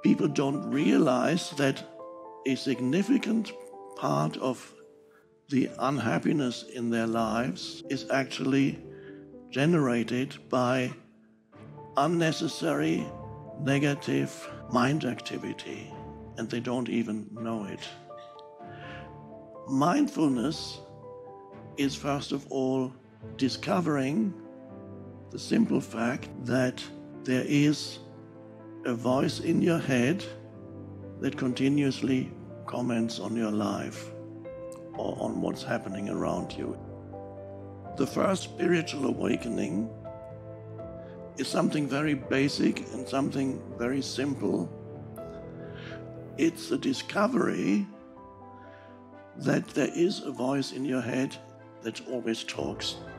People don't realize that a significant part of the unhappiness in their lives is actually generated by unnecessary negative mind activity, and they don't even know it. Mindfulness is first of all discovering the simple fact that there is a voice in your head that continuously comments on your life or on what's happening around you. The first spiritual awakening is something very basic and something very simple. It's the discovery that there is a voice in your head that always talks.